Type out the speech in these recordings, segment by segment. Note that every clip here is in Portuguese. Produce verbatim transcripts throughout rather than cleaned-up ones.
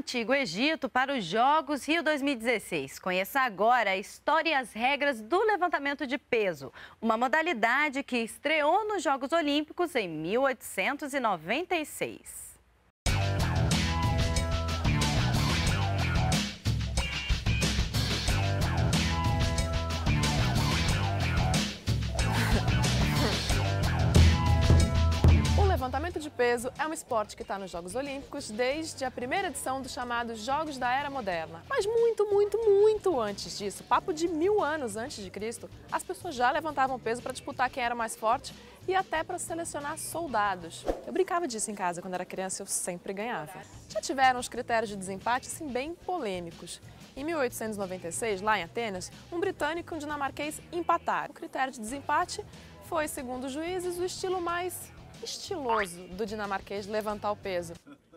Antigo Egito para os Jogos Rio dois mil e dezesseis. Conheça agora a história e as regras do levantamento de peso, uma modalidade que estreou nos Jogos Olímpicos em mil oitocentos e noventa e seis. O levantamento de peso é um esporte que está nos Jogos Olímpicos desde a primeira edição dos chamados Jogos da Era Moderna. Mas muito, muito, muito antes disso, papo de mil anos antes de Cristo, as pessoas já levantavam peso para disputar quem era mais forte e até para selecionar soldados. Eu brincava disso em casa quando era criança e eu sempre ganhava. Já tiveram os critérios de desempate assim, bem polêmicos. Em mil oitocentos e noventa e seis, lá em Atenas, um britânico e um dinamarquês empataram. O critério de desempate foi, segundo os juízes, o estilo mais estiloso do dinamarquês levantar o peso.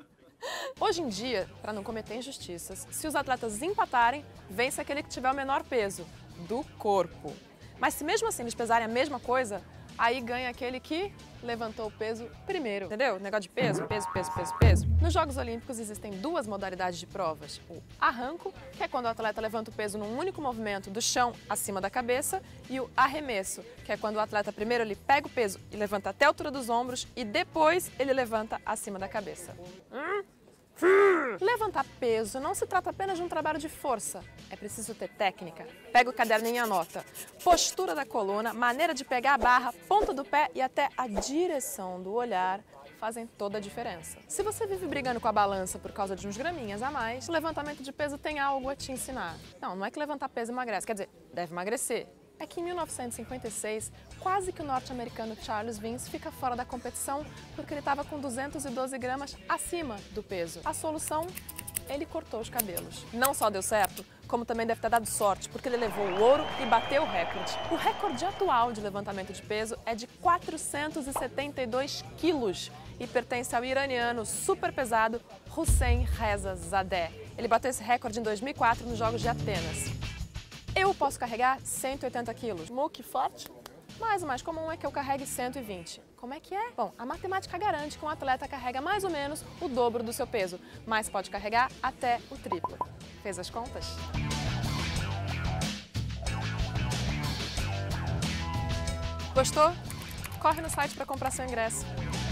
Hoje em dia, para não cometer injustiças, se os atletas empatarem, vence aquele que tiver o menor peso do corpo. Mas se mesmo assim eles pesarem a mesma coisa, aí ganha aquele que levantou o peso primeiro. Entendeu? Negócio de peso, peso, peso, peso, peso. Nos Jogos Olímpicos existem duas modalidades de provas. O arranco, que é quando o atleta levanta o peso num único movimento do chão acima da cabeça, e o arremesso, que é quando o atleta primeiro ele pega o peso e levanta até a altura dos ombros e depois ele levanta acima da cabeça. Hum? Levantar peso não se trata apenas de um trabalho de força, é preciso ter técnica. Pega o caderninho e anota. Postura da coluna, maneira de pegar a barra, ponta do pé e até a direção do olhar fazem toda a diferença. Se você vive brigando com a balança por causa de uns graminhas a mais, o levantamento de peso tem algo a te ensinar. Não, não é que levantar peso emagrece, quer dizer, deve emagrecer. É que em mil novecentos e cinquenta e seis, quase que o norte-americano Charles Vince fica fora da competição porque ele estava com duzentos e doze gramas acima do peso. A solução? Ele cortou os cabelos. Não só deu certo, como também deve ter dado sorte, porque ele levou o ouro e bateu o recorde. O recorde atual de levantamento de peso é de quatrocentos e setenta e dois quilos e pertence ao iraniano super pesado Hussein Reza Zadeh. Ele bateu esse recorde em dois mil e quatro nos Jogos de Atenas. Eu posso carregar cento e oitenta quilos. Mu, que forte! Mas o mais comum é que eu carregue cento e vinte. Como é que é? Bom, a matemática garante que um atleta carrega mais ou menos o dobro do seu peso, mas pode carregar até o triplo. Fez as contas? Gostou? Corre no site para comprar seu ingresso.